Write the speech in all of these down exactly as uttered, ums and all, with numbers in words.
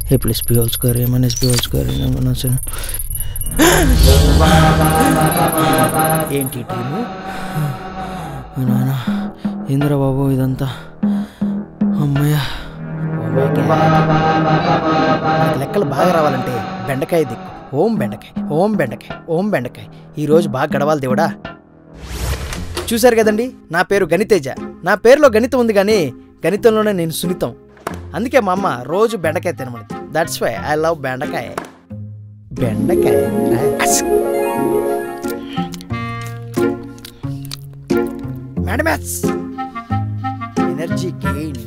A plus B whole square A minus B whole square ఏంటి టీము నాన్న ఏంద్రా బాబు ఇదంతా అమ్మయ్య లెక్కలు బాగా రావాలంటే బెండకాయ దిక్కు ఓం బెండకాయ ఓం బెండకాయ ఓం బెండకాయ ఈరోజు బాగా గడవాలి దేవుడా. చూశారు కదండి, నా పేరు గణితేజ. నా పేరులో గణితం ఉంది కానీ గణితంలోనే నేను సున్నితం. అందుకే మా అమ్మ రోజు బెండకాయ తినమని. దట్స్ వై ఐ లవ్ బెండకాయ. బెండకాయ మ్యాథ్స్ ఎనర్జీ గెయిన్.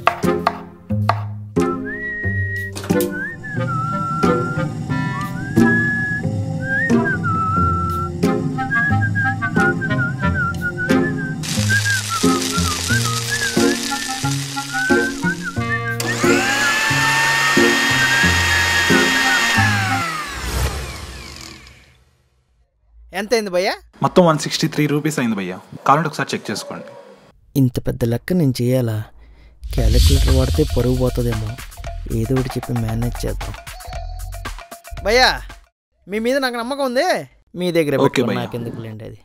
ఎంత అయింది భయ్యా? మొత్తం వన్ సిక్స్టీ త్రీ రూపీస్ అయింది భయ్యా. కావాలంటే ఒకసారి చెక్ చేసుకోండి. ఇంత పెద్ద లెక్క నేను చేయాలా? క్యాలిక్యులేటర్ వాడితే పరుగు పోతుందేమో. ఏదో ఒకటి చెప్పి మేనేజ్ చేద్దాం. భయ్యా మీ మీద నాకు నమ్మకం ఉంది, మీ దగ్గర నాకెందుకు లేండి. అది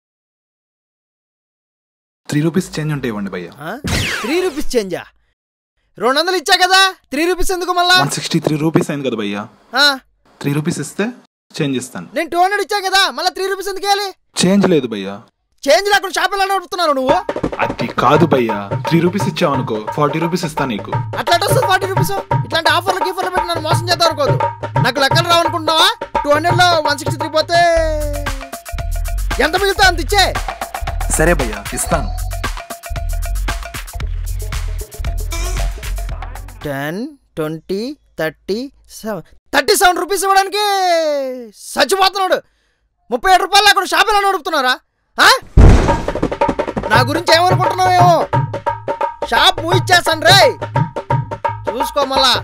త్రీ రూపీస్ చేంజ్ ఉంటే ఇవ్వండి భయ్యా. త్రీ రూపీస్ చేంజా? రెండు వందలు ఇచ్చా కదా, త్రీ రూపీస్ ఎందుకు మళ్ళా? వన్ సిక్స్టీ త్రీ రూపీస్ అయింది కదా భయ్యా. త్రీ రూపీస్ ఇస్తే చేంజ్ ఇస్తాను. నేను టూ హండ్రెడ్ ఇచ్చా కదా, మళ్ళీ త్రీ రూపీస్ ఎందుకు ఇవ్వాలి? చేంజ్ లేదు భయ్యా. చేంజ్ లేకుండా షాప్ ఎలా నడుపుతున్నావు నువ్వు? అది కాదు భయ్యా, త్రీ రూపీస్ ఇచ్చావు అనుకో ఫార్టీ రూపీస్ ఇస్తా నీకు. అట్లా వస్తుంది ఫార్టీ రూపీస్. ఇట్లాంటి ఆఫర్లు గీఫర్లు పెట్టి నన్ను మోసం చేద్దాం అనుకోదు. నాకు లెక్కలు రావనుకుంటున్నావా? టూ హండ్రెడ్ లో వన్ సిక్స్టీ త్రీ పోతే ఎంత మిగులుతా అంత ఇచ్చే. సరే భయ్యా ఇస్తాను. Ten twenty thirty seven thirty seven rupees ఇవ్వడానికి చచ్చిపోతున్నాడు. ముప్పై ఏడు రూపాయలు అక్కడ షాప్ ఎలా నడుపుతున్నారా? నా గురించి ఏమనుకుంటున్నావేమో. షాప్ మూయిచ్చేస్తాను రే, చూసుకో మళ్ళా.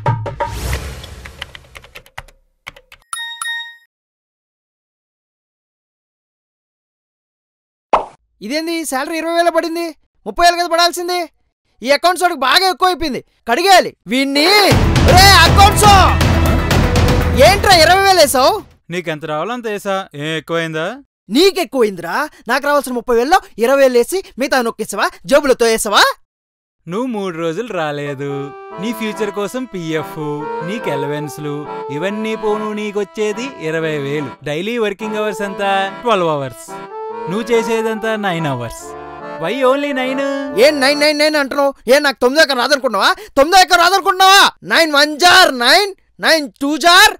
ఇదేంది శాలరీ ఇరవై వేలు పడింది, ముప్పై వేలు కదా పడాల్సింది. ఈ అకౌంట్స్ వాడికి బాగా ఎక్కువ అయిపోయింది, కడిగేయాలి వీణ్ణి. రే అకౌంట్స్ ఏంట్రా ఇరవై వేలు వేసావు? నీకెంత రావాలంత వేసా, ఏం ఎక్కువైందా? నీకెక్కువైందిరా. నాకు రావాల్సిన ముప్పై వేలలో ఇరవై వేలు వేసి మిగతా నొక్కేసావా, జేబులతో వేసావా? నువ్వు మూడు రోజులు రాలేదు, నీ ఫ్యూచర్ కోసం పిఎఫ్, నీకు ఎలవెన్స్లు ఇవన్నీ పోను నీకొచ్చేది ఇరవై వేలు. డైలీ వర్కింగ్ అవర్స్ అంతా ట్వెల్వ్ అవర్స్, నువ్వు చేసేదంతా nine hours. Why only nine? ఏం నైన్ నైన్ నైన్ అంటున్నావు? ఏం నాకు తొమ్మిది ఎకరం రాదనుకున్నావా? తొమ్మిది ఎకరం రాదనుకున్నావా? నైన్ వన్ జార్ నైన్, నైన్ టూ జార్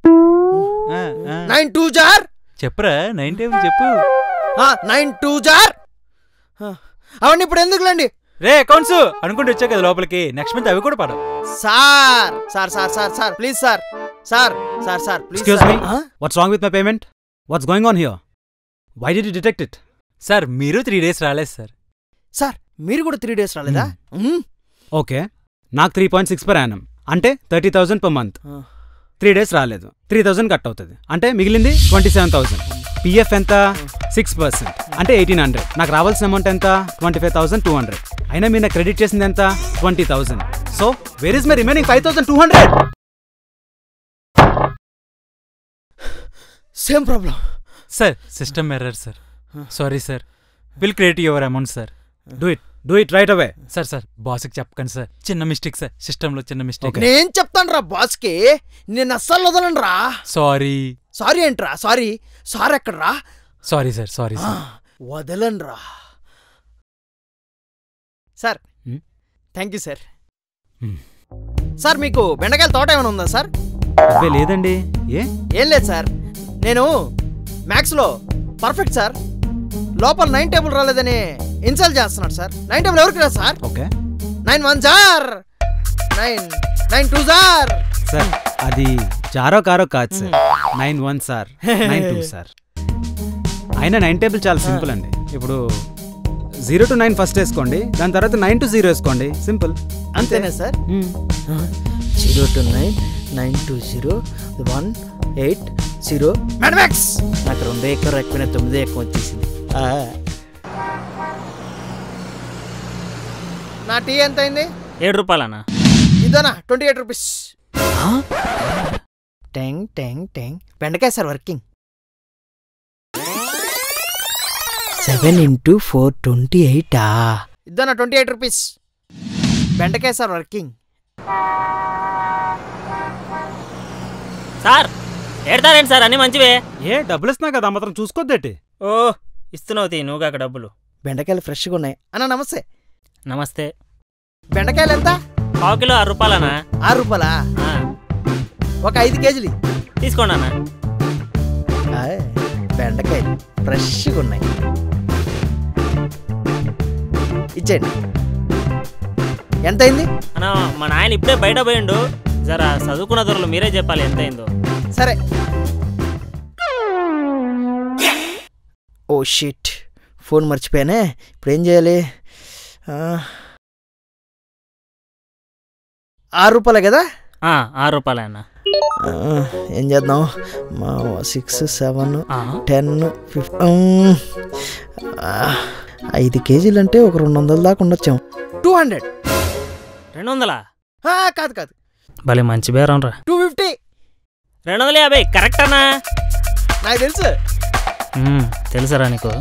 నైన్ టూ జార్ చెప్పరా, నైన్ టేబుల్ చెప్పు. నైన్ టూ జార్ అవన్నీ ఇప్పుడు ఎందుకులేండి. రే అకౌంట్స్ అనుకుంటూ వచ్చా కదా లోపలికి, నెక్స్ట్ మంత్ అవి కూడా పడవు. Sir sir sir sir sir please sir sir sir sir please. Excuse me, what's wrong with my payment? What's going on here? Why did you detect it? Sir మీరు three days రాలేదు sir. Sir మీరు కూడా three days రాలేదా? Okay, నాకు three point six per annum అంటే thirty thousand per month. Three days రాలేదు, three thousand cut అవుతుంది అంటే మిగిలింది ట్వంటీ సెవెన్ థౌసండ్. పిఎఫ్ ఎంత? సిక్స్ పర్సెంట్ అంటే ఎయిటీన్ హండ్రెడ్. నాకు రావాల్సిన అమౌంట్ ఎంత? Twenty five thousand two hundred. అయినా మీరు నాకు క్రెడిట్ చేసింది ఎంత? Twenty thousand. So where is my remaining five thousand two hundred? Same problem sir. System error sir. Sorry sir, will create your amount sir. Do it do it right away. Sir sir బాస్కి చెప్పకండి sir, చిన్న mistake sir, సిస్టంలో చిన్న mistake. నేను చెప్తాను రా బాస్కి, నేను అస్సలు వదలను రా. సారీ. సారీ ఏంట్రా? సారీ సార్ ఎక్కడ్రా? Sorry sir, sorry sir. వదలను రా sir. Thank you sir. Sir మీకు బెండకాయల తోట ఏమైనా ఉందా సార్? అబ్బే లేదండి. ఏ ఏం లేదు సార్, నేను మ్యాథ్స్లో పర్ఫెక్ట్ సార్. లోపల నైన్ టేబుల్ రాలేదని ఇన్సల్ట్ చేస్తున్నాడు సార్. నైన్ టేబుల్ ఎవరికి రాదు సార్? ఓకే, నైన్ వన్ జార్ నైన్, నైన్ టూ జార్. సార్ అది జారో కారో కాదు sir, nine one sir, nine two sir. అయినా నైన్ టేబుల్ చాలా సింపుల్ అండి. ఇప్పుడు జీరో టు నైన్ ఫస్ట్ వేసుకోండి, దాని తర్వాత నైన్ టు జీరో వేసుకోండి, సింపుల్ అంతేనా sir? Zero to nine, nine to zero, one eight zero. Maths నాకు రెండు ఎకరం ఎక్కువ, తొమ్మిది ఎక్కువ వచ్చేసింది. నా టీ ఎంత అయింది? ఏడు రూపాయలనా? ఇదనా ట్వంటీ ఎయిట్ రూపీస్. టెంగ్ టెంగ్ టెంగ్ బెండకాయ sir working. Seven into four twenty ఎయిటా ఇద్దనా ట్వంటీ ఎయిట్ రూపీస్. బెండకాయ సార్ వర్కింగ్. సార్ ఏడతారేంటి సార్ అన్ని మంచివే? ఏ డబ్బులు ఇస్తున్నా కదా మాత్రం చూసుకోద్దేటి. ఓ ఇస్తున్నావు తీ నువ్వు కాక డబ్బులు. బెండకాయలు ఫ్రెష్గా ఉన్నాయి అన్న. నమస్తే. నమస్తే. బెండకాయలు ఎంత? పావు కిలో ఆరు రూపాయలనా? ఆరు రూపాయలా? ఒక ఐదు కేజీలు తీసుకోండి అన్న. బెండకాయలు ఫ్రెష్గా ఉన్నాయి, ఇచ్చేయండి. ఎంత అయింది అన్న? మా నాయన ఇప్పుడే బయట పోయిండు, జరా చదువుకున్న దొరలు మీరే చెప్పాలి ఎంత అయిందో. సరే. ఓ షిట్, ఫోన్ మర్చిపోయానే. ఇప్పుడు ఏం చేయాలి? ఆరు రూపాయలే కదా? ఆరు రూపాయలే అన్న. ఏం చేద్దాం? మా సిక్స్ సెవెన్ టెన్ ఫిఫ్టీన్ ఐదు కేజీలు అంటే ఒక రెండు వందల దాకా ఉండొచ్చాం. Two hundred. రెండు వందలా? కాదు కాదు, భలే మంచి బేరం రా. Two fifty. రెండు వందల యాభై కరెక్ట్ అన్నా? నాకు తెలుసు. తెలుసరా నీకు?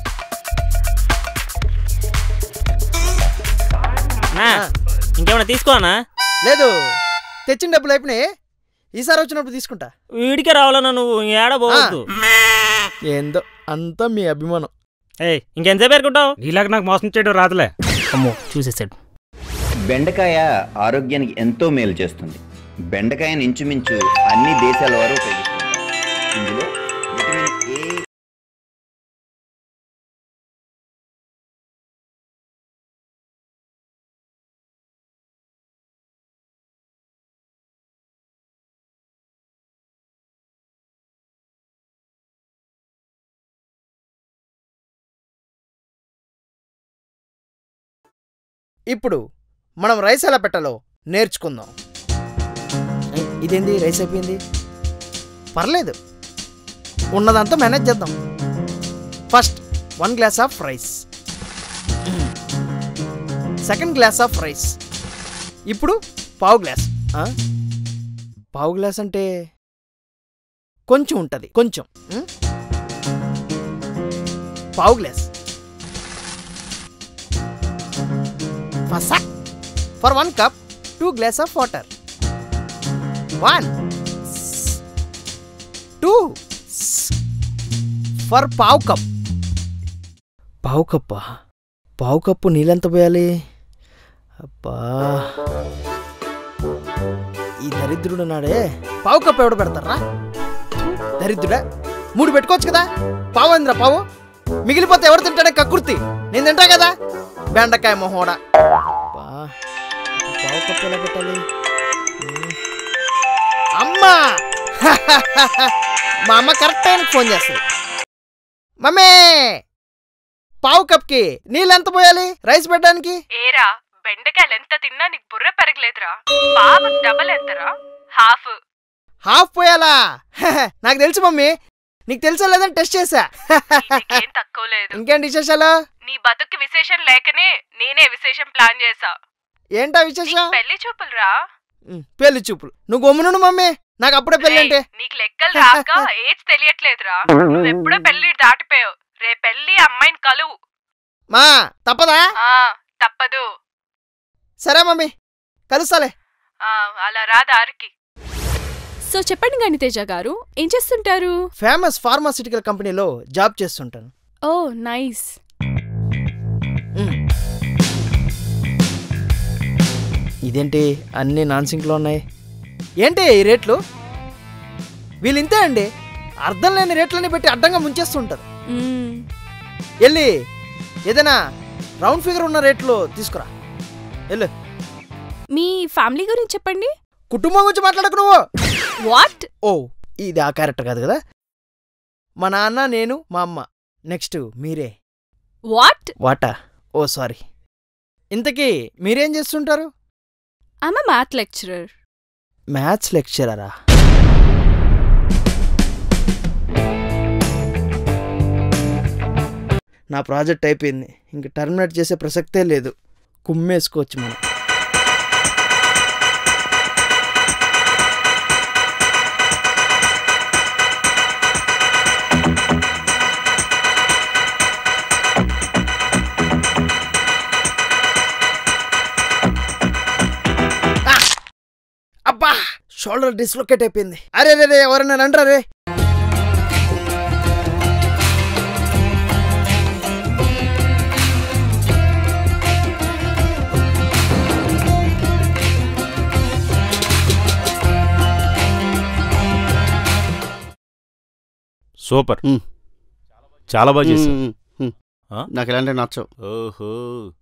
ఇంకేమైనా తీసుకోనా? లేదు, తెచ్చిన డబ్బులు అయిపోయినాయి. ఈసారి వచ్చినప్పుడు తీసుకుంటా. వీడికే రావాలన్నా, నువ్వు ఏడబోవద్దు. ఏందో అంతా మీ అభిమానం. ఏయ్ ఇంకెంతసేపు పేరుకుంటావు? ఇలాగ నాకు మోసం చేయడం రాదులే. అమ్మో చూసేసాడు. బెండకాయ ఆరోగ్యానికి ఎంతో మేలు చేస్తుంది. బెండకాయను ఇంచుమించు అన్ని దేశాల వారు ఉపయోగిస్తున్నారు. ఇందులో విటమిన్ ఏ ఇప్పుడు మనం రైస్ ఎలా పెట్టాలో నేర్చుకుందాం. ఇదేంది రైస్ అయిపోయింది? పర్లేదు, ఉన్నదంతా మేనేజ్ చేద్దాం. First one glass of rice, second glass of rice. ఇప్పుడు పావు గ్లాస్. పావు గ్లాస్ అంటే కొంచెం ఉంటుంది, కొంచెం. పావు glass. For one cup, two glass of water. One, two. For పావు కప్. పావు కప్పా? పావు కప్పు నీళ్ళెంత పోయాలి? అబ్బా, ఈ దరిద్రుడు నాడే పావు కప్పు ఎవడ పెడతారా? దరిద్రుడా, మూడు పెట్టుకోవచ్చు కదా. పావు అందిరా పావు. మిగిలిపోతే ఎవరు తింటాడే కక్కుర్తి? నేను తింటా కదా. బెండకాయ మొహోడా. పావు కప్పు ఎలా పెట్టాలి? అమ్మా, మా అమ్మ కరెక్ట్ టైంకి ఫోన్ చేస్తుంది. మమ్మీ, పావు కప్కి నీళ్ళు ఎంత పోయాలి రైస్ పెట్టడానికి? ఏరా, బెండకాయలు ఎంత తిన్నా నీకు బుర్ర పెరగలేదురా. పావు డబల్ ఎంతరా? హాఫ్. హాఫ్ పోయాలా? నాకు తెలుసు మమ్మీ. నీకు తెలుసా లేదని టెస్ట్ చేసా. ఏం తక్కువ లేదు. ఇంకేంటి విశేషాలు? నీ బతుక్కి విశేషం లేకనే నేనే విశేషం ప్లాన్ చేసా. ఏంటా విశేషం? పెళ్లి చూపులు రా. పెళ్లి చూపులు? నువ్వు గమ్మునుండు మమ్మీ, నాకు అప్పుడే పెళ్లి అంటే. నీకు లెక్కలు రాక ఏజ్ తెలియట్లేదురా. నువ్వెప్పుడో పెళ్లి దాటిపోయావు. రే పెళ్లి అమ్మాయిని కలువు. మా తప్పదా? తప్పదు. సరే మమ్మీ, కలుస్తాలే. అలా రా దారికి. సో చెప్పండి గణితేజ గారు, ఏం చేస్తుంటారు? ఫేమస్ ఫార్మాసిటికల్ కంపెనీలో జాబ్ చేస్తుంటాను. Oh nice. ఇదేంటి అన్నీ నాన్ సింక్లో ఉన్నాయి? ఏంటి ఈ రేట్లు? వీళ్ళు ఇంతే అండి, అర్థం లేని రేట్లని పెట్టి అడ్డంగా ముంచేస్తుంటారు. వెళ్ళి ఏదైనా రౌండ్ ఫిగర్ ఉన్న రేట్లు తీసుకురా. వెళ్ళు. మీ ఫ్యామిలీ గురించి చెప్పండి. కుటుంబం గురించి మాట్లాడకు నువ్వు. వాట్? ఓ, ఇది ఆ క్యారెక్టర్ కాదు కదా. మా నాన్న, నేను, మా అమ్మ, నెక్స్ట్ మీరే. వాట్? వాటా? Oh sorry. ఇంతకీ మీరేం చేస్తుంటారు? I'm a math lecturer. Maths లెక్చరరా? నా ప్రాజెక్ట్ అయిపోయింది, ఇంక టర్మినేట్ చేసే ప్రసక్తే లేదు. కుమ్మేసుకోవచ్చు మనం. షోల్డర్ డిస్లొకేట్ అయిపోయింది. అరే రే రే ఎవరన్నా రండ్రా రే. సూపర్, చాలా బాగా చేశావు. నాకు ఇలాంటి నచ్చవు. ఓహో